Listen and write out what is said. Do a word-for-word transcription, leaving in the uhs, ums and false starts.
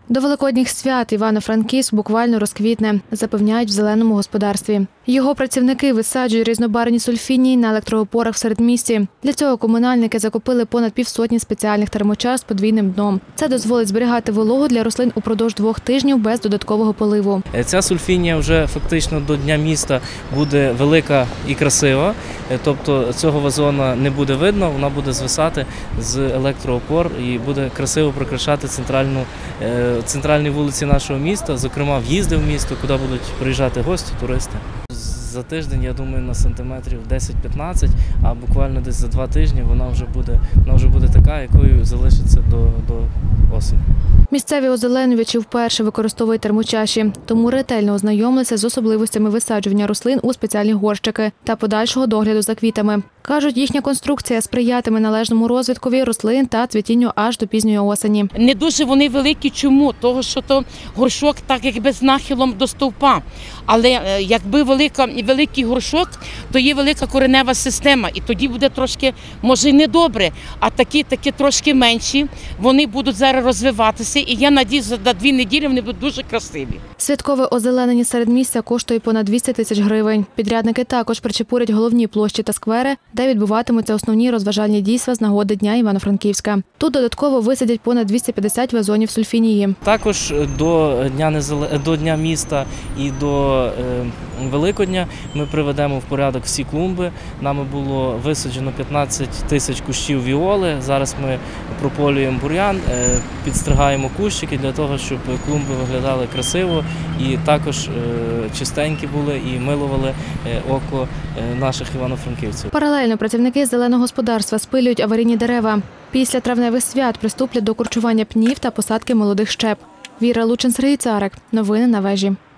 До великодніх свят Івано-Франківськ буквально розквітне, запевняють в зеленому господарстві. Його працівники висаджують різнобарвні сульфінії на електроопорах в середмісті. Для цього комунальники закупили понад півсотні спеціальних термочаш з подвійним дном. Це дозволить зберігати вологу для рослин упродовж двох тижнів без додаткового поливу. Ця сульфінія вже фактично до Дня міста буде велика і красива. Тобто цього вазона не буде видно, вона буде звисати з електроопор і буде красиво прикрашати центральну, центральні вулиці нашого міста, зокрема в'їзди в місто, куди будуть приїжджати гості, туристи. За тиждень, я думаю, на сантиметрів десять-п'ятнадцять, а буквально десь за два тижні вона вже буде, вона вже буде така, якою залишиться до, до осені. Місцеві озеленювачі вперше використовують термочаші, тому ретельно ознайомилися з особливостями висаджування рослин у спеціальні горщики та подальшого догляду за квітами. Кажуть, їхня конструкція сприятиме належному розвиткові рослин та цвітінню аж до пізньої осені. Не дуже вони великі. Чому? Того, що то горшок так якби з нахилом до стовпа. Але якби велика, великий горшок, то є велика коренева система. І тоді буде трошки, може й не добре. А такі, такі трошки менші, вони будуть зараз розвиватися. І я надіюсь, що за дві неділі вони будуть дуже красиві. Святкове озеленення середмістя коштує понад двісті тисяч гривень. Підрядники також причепурять головні площі та сквери, де відбуватимуться основні розважальні дійства з нагоди Дня Івано-Франківська. Тут додатково висадять понад двісті п'ятдесят вазонів сульфінії. Також до Дня, Незале... до Дня міста і до е... Великодня ми приведемо в порядок всі клумби. Нами було висаджено п'ятнадцять тисяч кущів віоли. Зараз ми прополюємо бур'ян, е... підстригаємо кущики для того, щоб клумби виглядали красиво і також е... чистенькі були і милували око наших івано-франківців. Паралельно працівники зеленого господарства спилюють аварійні дерева. Після травневих свят приступлять до корчування пнів та посадки молодих щеп. Віра Лучин, Сергій Царик. Новини на вежі.